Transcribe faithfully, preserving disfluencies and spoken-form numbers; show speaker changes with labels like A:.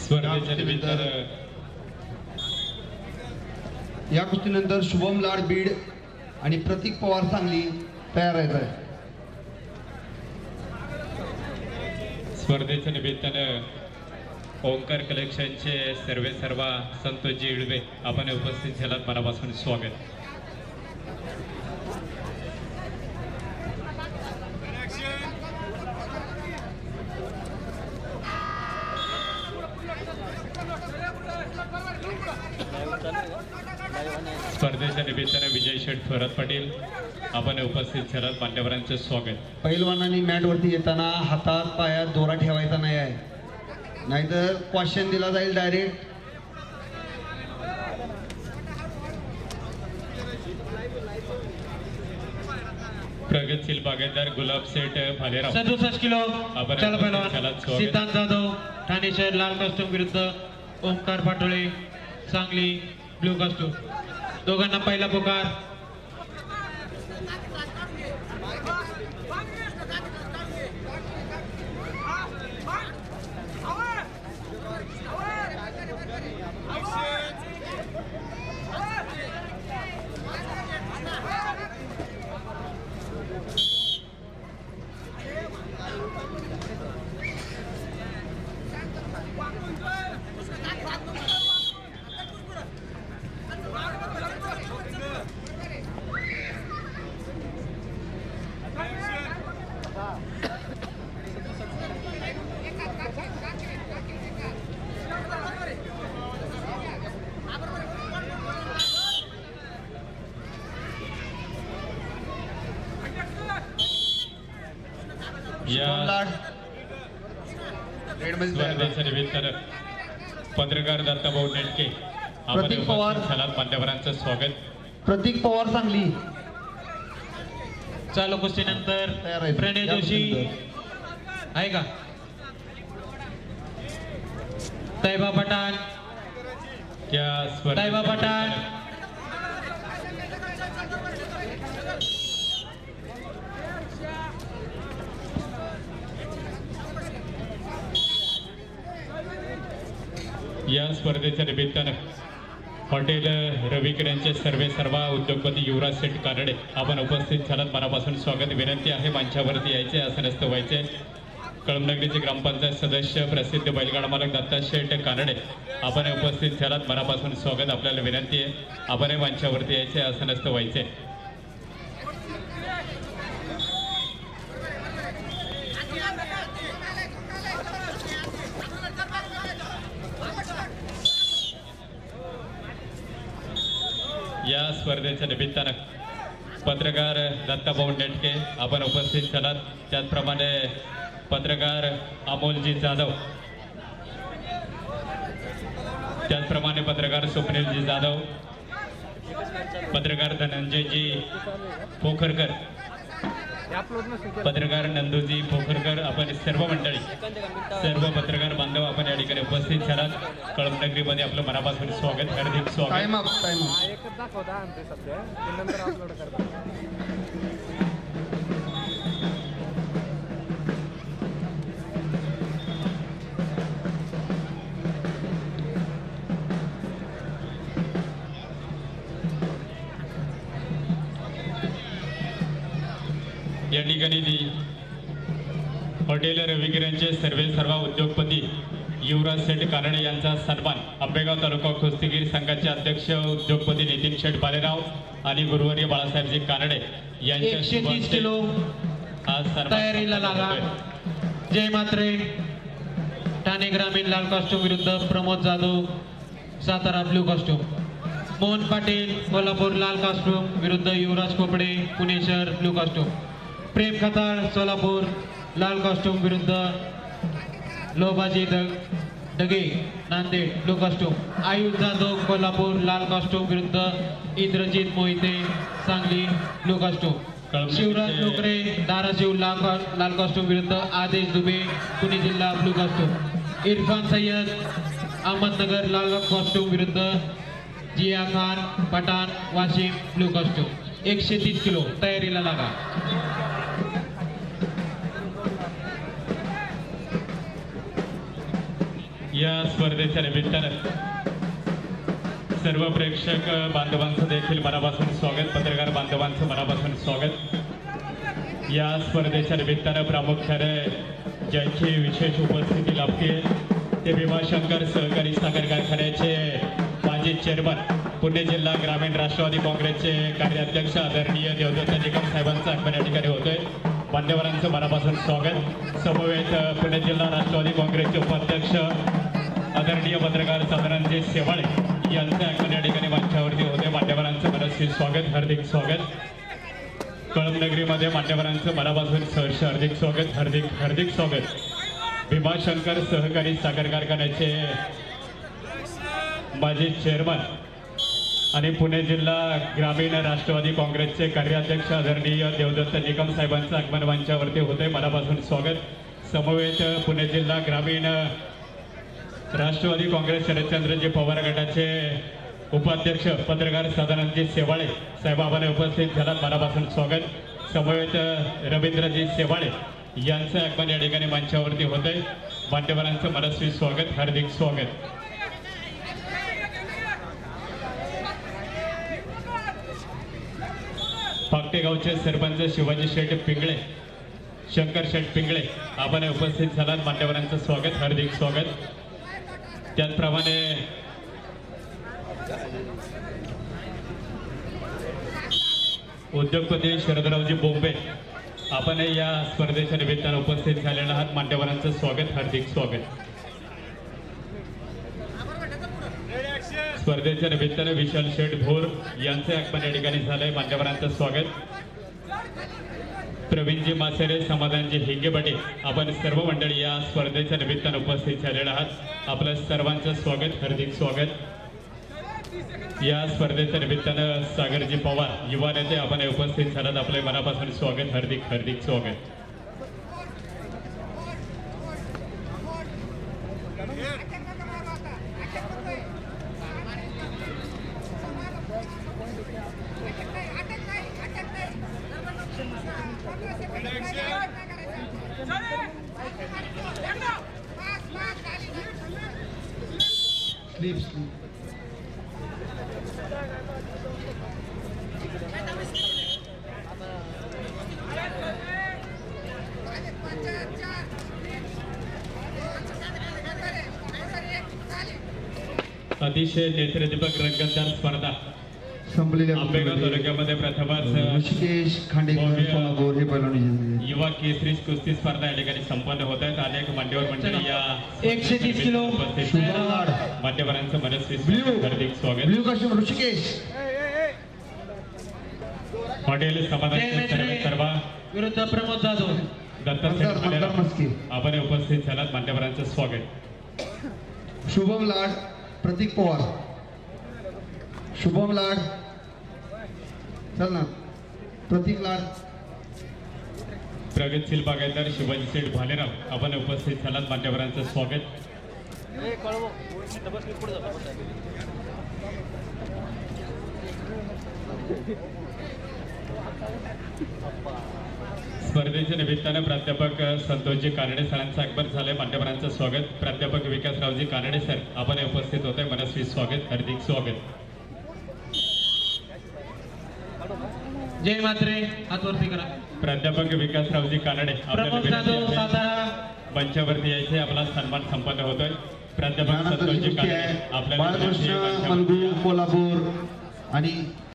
A: स्पर्धेच्या निमित्तानं
B: या कुस्तीनंतर शुभम लाड बीड आणि प्रतीक पवार सांगली तयार आहेत.
A: स्पर्धेच्या निमित्तानं ओंकार कलेक्शनचे सर्वे सर्व संतोषजी इळवे आपण उपस्थित झालात, मनापासून स्वागत. स्पर्धेच्या निमित्ताने विजय शेठ थोरात पाटील आपण उपस्थित झालात, मान्यवरांचे स्वागत.
B: पैलवानांनी मॅटवरती येताना हातात पायात दोरा ठेवायचा नाही आहे, नाहीतर क्वेश्चन दिला जाईल डायरेक्ट.
A: प्रगतशील बागायतदार गुलाब सेठ भालेराव
C: सदुसष्ट किलो चला पैलवान सिद्धांत जाधव ठाणे शहर लाल कॉस्ट्यूम विरुद्ध ओंकार पाटोळे सांगली ब्लू कॉस्ट्यूम. दोघांना पहिला पुकार.
A: स्पर्धेच्या निमित्तानं पत्रकार दत्ताभाऊ नेटके आपण उपस्थित झालात, मान्यवरांचं स्वागत.
B: प्रतीक पवार सांगली
C: चालू कुस्तीनंतर प्रणय जोशी आहे का, तैबा पठाण
A: त्या
C: तैबा पठाण
A: या स्पर्धेच्या निमित्तानं हॉटेल रविकरांचे सर्वे सर्व उद्योगपती युवराज सेठ कानडे आपण उपस्थित झालात, मनापासून स्वागत. विनंती आहे मंचावरती यायचे, असं नसतं व्हायचे. कळमनगरीचे ग्रामपंचायत सदस्य प्रसिद्ध बैलगाडा मालक दत्ता शेठ कानडे आपण उपस्थित झालात, मनापासून स्वागत. आपल्याला विनंती आहे आपण मंचावरती यायचे, असं नसतं व्हायचे. या स्पर्धेच्या निमित्तानं पत्रकार दत्ताभाऊ नेटके आपण उपस्थित झालात, त्याचप्रमाणे पत्रकार अमोलजी जाधव, त्याचप्रमाणे पत्रकार स्वप्नीलजी जाधव, पत्रकार धनंजयजी पोखरकर, पत्रकार नंदूजी पोखरकर, आपण सर्व मंडळी सर्व पत्रकार बांधव आपण या ठिकाणी उपस्थित झालात. कळमनगरीमध्ये आपलं मनापासून स्वागत, हार्दिक स्वागत. या ठिकाणी हॉटेल रविगिरांचे सर्वे सर्व उद्योगपती युवराज शेठ कानडे यांचा सन्मान. आंबेगाव तालुका कुस्तीगीर संघाचे अध्यक्ष उद्योगपती नितीन शेठ बालेराव आणि गुरुवर्य बाळासाहेबजी कानडे यांच्या
C: एकशे तीस किलो
A: आज
C: तयारीला लागा. जय मात्रे ठाणे ग्रामीण लाल कॉस्ट्यूम विरुद्ध प्रमोद जाधव सातारा ब्लू कॉस्ट्यूम. मोहन पाटील कोल्हापूर लाल कॉस्ट्यूम विरुद्ध युवराज खोपडे पुणे शहर ब्लू कॉस्ट्यूम. प्रेम खताळ सोलापूर लाल कॉस्ट्यूम विरुद्ध लोबाजी डगे नांदेड ब्लू कॉस्ट्यूम. आयुष जाधव कोल्हापूर लाल कॉस्ट्यूम विरुद्ध इंद्रजित मोहिते सांगली ब्लू कॉस्ट्यूम. शिवराज नोकरे धाराशिव लाल लाल कॉस्ट्यूम विरुद्ध आदेश दुबे पुणे जिल्हा ब्लू कॉस्ट्यूम. इरफान सय्यद अहमदनगर लाल कॉस्ट्यूम विरुद्ध जिया खान पठाण वाशिम ब्लू कॉस्ट्यूम. एकशे तीस किलो तयारीला लागा.
A: या स्पर्धेच्या निमित्तानं सर्व प्रेक्षक बांधवांचं देखील मनापासून स्वागत, पत्रकार बांधवांचं मनापासून स्वागत। या स्पर्धेच्या निमित्तानं प्रामुख्याने ज्यांची विशेष उपस्थिती लाभते ते भीमाशंकर सहकारी साखर कारखान्याचे माजी चेअरमन, पुणे जिल्हा ग्रामीण राष्ट्रवादी काँग्रेसचे कार्याध्यक्ष आदरणीय देवदत्त निकम साहेबांचं आगमन या ठिकाणी होतोय। मान्यवरांचं मनापासून स्वागत। समवेत पुणे जिल्हा राष्ट्रवादी काँग्रेसचे उपाध्यक्ष आदरणीय पत्रकार सदानंदजी शेवाळे यांचं आगमन या ठिकाणी मंचावरती होते। मान्यवरांचं मनस्वी स्वागत, हार्दिक स्वागत। कळमनगरीमध्ये मान्यवरांचं मनापासून सहर्ष हार्दिक स्वागत, हार्दिक हार्दिक स्वागत। भीमाशंकर सहकारी साखर कारखान्याचे माजी चेअरमन आणि पुणे जिल्हा ग्रामीण राष्ट्रवादी काँग्रेसचे कार्याध्यक्ष आदरणीय देवदत्त निकम साहेबांचं आगमन मंचावरती होते, मनापासून स्वागत। समवेत पुणे जिल्हा ग्रामीण राष्ट्रवादी काँग्रेस शरदचंद्रजी पवार गटाचे उपाध्यक्ष पत्रकार सदानंदजी शेवाळे साहेबांना उपस्थित झाल्यात, मनापासून स्वागत। समवेत रवींद्रजी शेवाळे यांचं आगमन या ठिकाणी मंचावरती होते, मान्यवरांचं मनस्वी स्वागत, हार्दिक स्वागत। फाकटे गावचे सरपंच शिवाजी शेठ पिंगळे, शंकर शेठ पिंगळे आपण उपस्थित झालात, मान्यवरांचं स्वागत, हार्दिक स्वागत। त्याचप्रमाणे उद्योगपती शरदरावजी बोंबे आपण या स्पर्धेच्या निमित्तानं उपस्थित झालेला आहात, मान्यवरांचं स्वागत, हार्दिक स्वागत। स्पर्धेच्या निमित्तानं विशाल शेठ भोर यांचे आगमन या ठिकाणी झालंय, मान्यवरांचं स्वागत। प्रवीणजी मासेरे, समाधानजी हिंगेबटे आपण सर्व मंडळी या स्पर्धेच्या निमित्तानं उपस्थित झालेला आहात, आपलं सर्वांचं स्वागत, हार्दिक स्वागत। या स्पर्धेच्या निमित्तानं सागरजी पवार युवा नेते आपण उपस्थित झालात, आपले मनापासून स्वागत, हार्दिक हार्दिक स्वागत।
B: स्लीप स्लीप
A: अतिशय नेत्रदीपक रंगतदार स्पर्धा
B: संपलेल्या
A: आंबेगाव तालुक्यामध्ये प्रथमच
B: ऋषिकेश खांडेकर सोलापूर हे पहिल्यांदा
A: युवा केसरी कुस्ती स्पर्धा या ठिकाणी संपन्न होत आहेत। अनेक मान्यवर मंडळी या
C: एकशे तीस किलो
A: मान्यवरांचं मनस्वी
B: ब्ल्यू
A: हार्दिक स्वागत।
B: ब्ल्यू कस्टम ऋषिकेश
A: हॉटेल समाधान सर्व
C: विरुद्ध प्रमोद जाधव
A: दत्त
B: मतदार मस्के
A: आपण उपस्थित झालात, मान्यवरांचं स्वागत।
B: शुभम लाड, प्रतीक पवार, शुभम लाड चल ना, प्रतीक लाड,
A: प्रगतशील बागायतदार शिवाजी शेठ भालेराव आपण उपस्थित झालात, मान्यवरांचं स्वागत। स्पर्धेच्या निमित्तानं प्राध्यापक संतोषजी कानडे सरांचं आगमन झालंय, मान्यवरांचं स्वागत। प्राध्यापक विकासरावजी कानडे सर आपण उपस्थित होते, मनस्वी स्वागत, हार्दिक स्वागत।
C: जय मात्रे, हातवरती करा।
A: प्राध्यापक विकासरावजी कानडे
C: प्रमोद जाधव सातारा
A: मंचावरती यायचे, आपला सन्मान संपन्न होतोय। प्राध्यापक संतोषजी कानडे आपल्या
B: बाळकृष्ण मलगू कोल्हापूर आणि